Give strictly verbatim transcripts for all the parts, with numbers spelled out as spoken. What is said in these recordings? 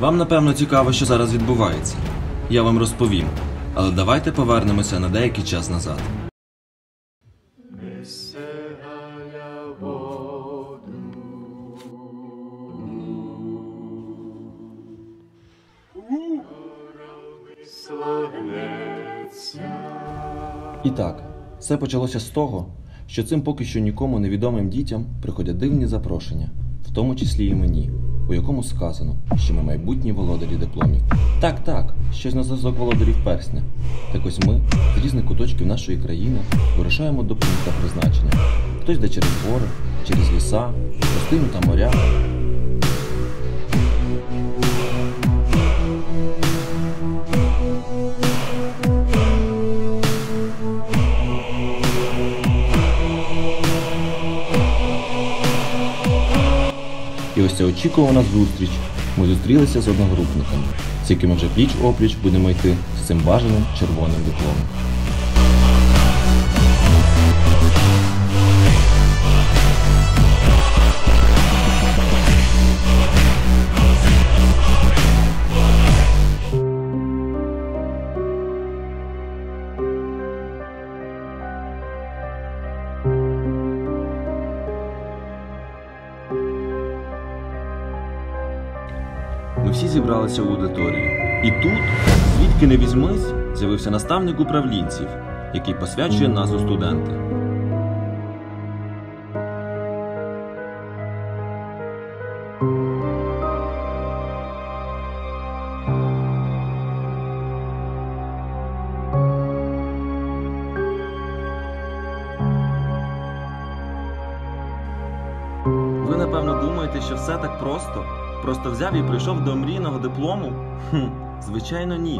Вам, напевно, цікаво, що зараз відбувається. Я вам розповім, але давайте повернемося на деякий час назад. І так, все почалося з того, що цим поки що нікому невідомим дітям приходять дивні запрошення, в тому числі і мені, у якому сказано, що ми майбутні володарі дипломів. Так, так, щось на зразок володарів персня. Так ось ми, з різних куточків нашої країни, вирушаємо до пункту призначення. Хтось йде через гори, через ліса, пустиню та моря. І ось ця очікувана зустріч. Ми зустрілися з одногрупниками, з якими вже пліч-опліч будемо йти з цим бажаним червоним дипломом. Ми всі зібралися в аудиторії. І тут, звідки не візьмись, з'явився наставник управлінців, який посвячує нас у студенти. Ви, напевно, думаєте, що все так просто? Просто взяв і прийшов до мрійного диплому? Хм, звичайно, ні.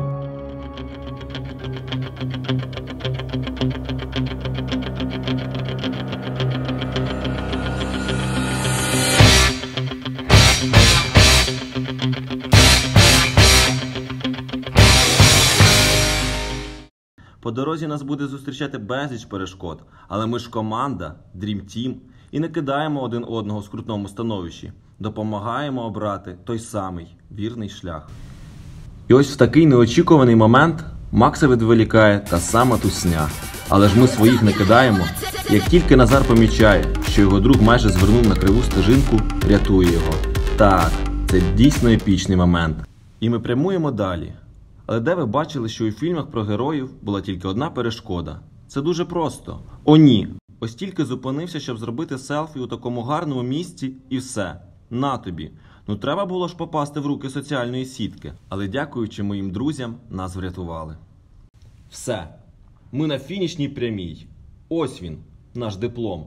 По дорозі нас буде зустрічати безліч перешкод, але ми ж команда, Dream Team, і не кидаємо один одного в скрутному становищі. Допомагаємо обрати той самий вірний шлях. І ось в такий неочікуваний момент Макса відволікає та сама тусня. Але ж ми своїх не кидаємо. Як тільки Назар помічає, що його друг майже звернув на криву стежинку, рятує його. Так, це дійсно епічний момент. І ми прямуємо далі. Але де ви бачили, що у фільмах про героїв була тільки одна перешкода? Це дуже просто. О ні! Ось тільки зупинився, щоб зробити селфі у такому гарному місці і все. На тобі. Ну треба було ж попасти в руки соціальної сітки. Але дякуючи моїм друзям, нас врятували. Все. Ми на фінішній прямій. Ось він, наш диплом.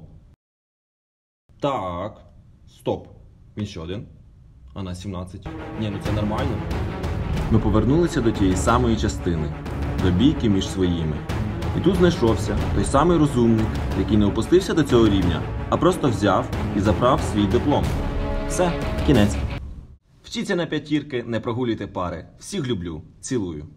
Так. Стоп. Він що, один? А нас сімнадцять. Ні, ну це нормально. Ми повернулися до тієї самої частини. До бійки між своїми. І тут знайшовся той самий розумник, який не опустився до цього рівня, а просто взяв і забрав свій диплом. Все, кінець. Вчіться на п'ятірки, не прогулюйте пари. Всіх люблю. Цілую.